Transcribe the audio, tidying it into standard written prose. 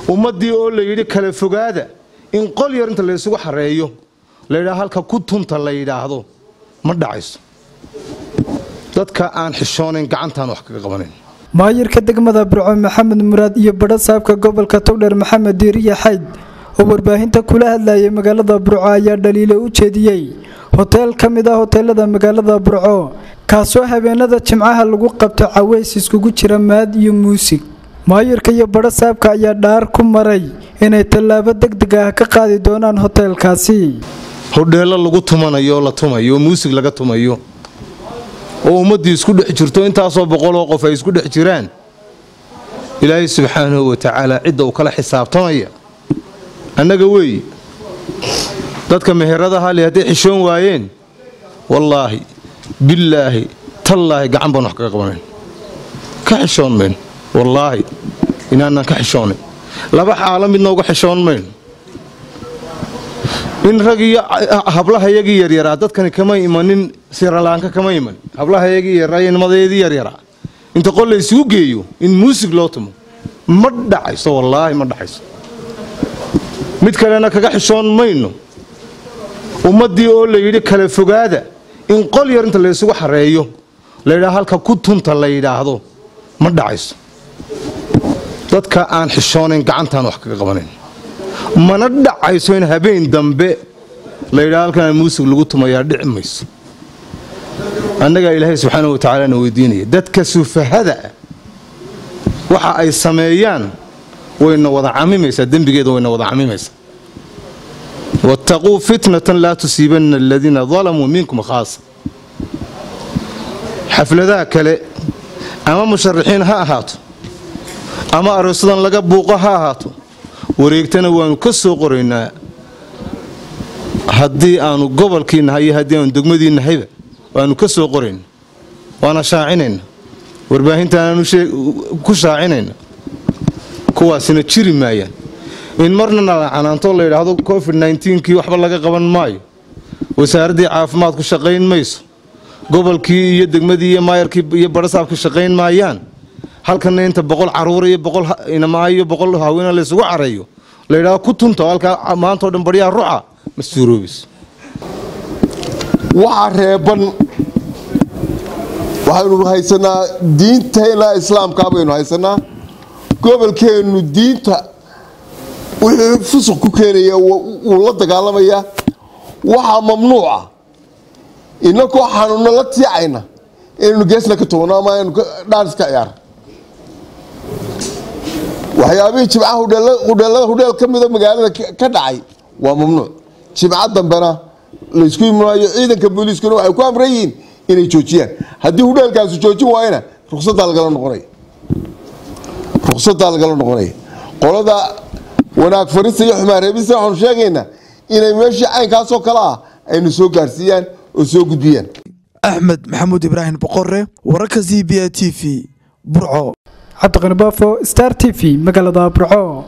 ummadii oo la yiri kala fogaada in qol yar inta la isugu xareeyo la yiraahdo halka ku tunta la yiraahdo ma dhacayso dadka aan xishoonayn gacantaan wax kaga qabanin maayirka degmada Burco Maxamed Muraad iyo badha saabka gobolka Togdheer Maxamed Diiriye Xayd oo warbaahinta kula hadlayay magaalada Burco ayaa dhaliilo u jeediyay hotel kamid ah hoteelada magaalada Burco kaasoo habeenada Jimcaha lagu qabto caweys iskugu jira maad iyo muusig maayirka iyo badha saabka ayaa dhaar ku maray inay tallaabo degdeg ah ka qaadi doonaan hotelkaasi hodheelo lagu tumanayo la tumayo muusig laga tumayo oo ummadii isku dhex jirto intaasoo boqol oo qof ay isku dhex jiraan Ilaahay subhanahu wa ta'ala cid uu kala xisaabtamaya annaga way dadka meheradaha leeyahay xishoon waayeen wallahi billahi tallahi gacan baan wax ka qabanay ka xishoon meen wallahi inaan ka xishoonay laba xaalo midna uga xishoon meen in ragiya hablaha yagi yar yar dadkan kama imanin siralaanka kama iman hablaha yagi yar madeedii yar yar inta qol la isugu geeyo in muusig loo tumo ma dhacayso wallahi ma dhacayso mid kalena kaga xishoon mayno ummadii oo la yiri kala fogaada in qol yar inta la isugu xareeyo la yiraahdo halka ku tunta la yiraahdo ma dhacayso dadka aan xishoonayn gacantaan wax kaga qabanin mana dhacayso in habeen dambe la yiraahdo halka muusig lagu tumayaa dhici mayso annaga Ilaahay subhanahu wa ta'ala na weydiinaya dadka sufahada waxa ay sameeyaan wayna wada camimaysa dambigeeda wayna wada camimaysa wattaquu fitnatan la tusibanna alladhina zalamu minkum khassa xafladaha kale ama musharaxiin ha ahaato ama aroosadan laga buuqo ha ahaato wareegtana waanu ka soo qoraynaa haddii aanu gobolkiina iyo haddii aanu degmadiina hayba waanu ka soo qorayn waana shaacinayna warbaahintaanu ku shaacinayna kuwaasina jiri maayaan in marna la canaanto la yiraahdo COVID-19 kii waxba laga qaban maayo wasaaradda caafimaadku shaqayn mayso gobolkii iyo degmadii iyo maayarkii iyo badha saabka shaqayn maayaan halkan inta 100 caruur iyo 100 inamaayo 100 haween la isugu careeyo la yiraahdo ku tunto halka maanta oo dhan bariya ruuxa masuuroobis waxa reeban waxaanu haysanaa diinteena islaamka baynu haysanaa gobolkeenu diinta wixii fusuq ku keenaya uu la dagaalamaya waxa mamnuuca inako xanuuna la tiicayna inuu geesna ka toona ama inuu dhaanska ciyaar waxyaabihii jimcaha hudheelada kamida magaalada ka dhacay waa mamnuuc jimcada dambena la isku imaayo ciidanka booliiskuna waxay ku amrayeen inay joojiyaan haddii hudheelkaasi joojin waayna ruqsadda lagala noqonay qolada wanaag farista iyo xumaan reebista waxaan sheegaynaa inay meeshii caynkaas oo kala ah aynu soo gaarsiiyaan oo soo gudbiyaan Ahmed Maxamuud Ibrahim Boqorre wararka ZBA TV Burco Cabdi Qani Baafo Star TV magaalada Burco